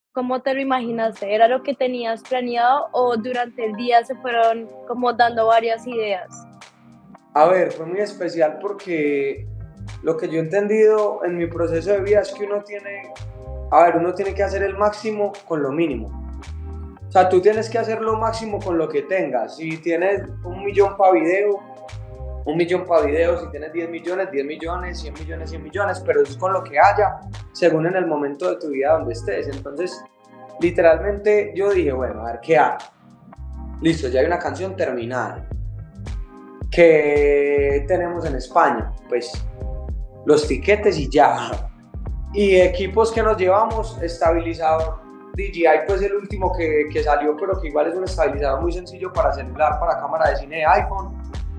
¿Cómo te lo imaginaste? ¿Era lo que tenías planeado o durante el día se fueron como dando varias ideas? A ver, fue muy especial porque lo que yo he entendido en mi proceso de vida es que uno tiene que hacer el máximo con lo mínimo. O sea, tú tienes que hacer lo máximo con lo que tengas. Si tienes 1 millón para video, 1 millón para video. Si tienes 10 millones, 10 millones, 100 millones, 100 millones, pero es con lo que haya, según en el momento de tu vida donde estés. Entonces, literalmente yo dije, bueno, a ver qué hago. Listo, ya hay una canción terminada. ¿Qué tenemos en España? Pues los tiquetes y ya. Y equipos que nos llevamos, estabilizador DJI, pues el último que salió, pero que igual es un estabilizador muy sencillo para celular, para cámara de cine de iPhone.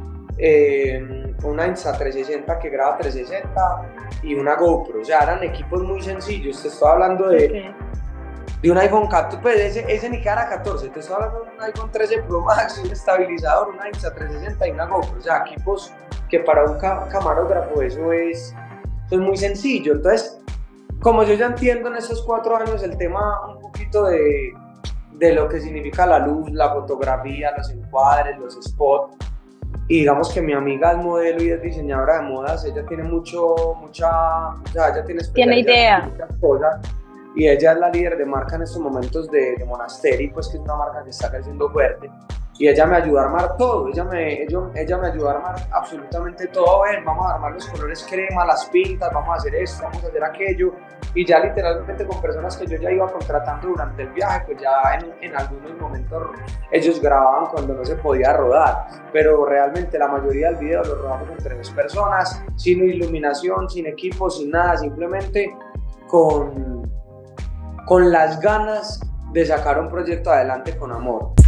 Una Insta360 que graba 360 y una GoPro. O sea, eran equipos muy sencillos. Te estoy hablando Okay. de un iPhone 14, pues ese ni cara 14. Te estoy hablando de un iPhone 13 Pro Max, un estabilizador, una Insta360 y una GoPro. O sea, equipos que para un camarógrafo eso es muy sencillo. Entonces, como yo ya entiendo en estos 4 años el tema un poquito de lo que significa la luz, la fotografía, los encuadres, los spots, y digamos que mi amiga es modelo y es diseñadora de modas, ella tiene o sea, ella tiene Tiene especialización en idea. muchas cosas, y ella es la líder de marca en estos momentos de Monasteri, pues que es una marca que está creciendo fuerte, y ella me ayudó a armar todo, ella me ayudó a armar absolutamente todo. A ver, vamos a armar los colores crema, las pintas, vamos a hacer esto, vamos a hacer aquello, y ya literalmente con personas que yo ya iba contratando durante el viaje, pues ya en algunos momentos ellos grababan cuando no se podía rodar, pero realmente la mayoría del video lo rodamos entre 2 personas, sin iluminación, sin equipo, sin nada, simplemente con las ganas de sacar un proyecto adelante con amor.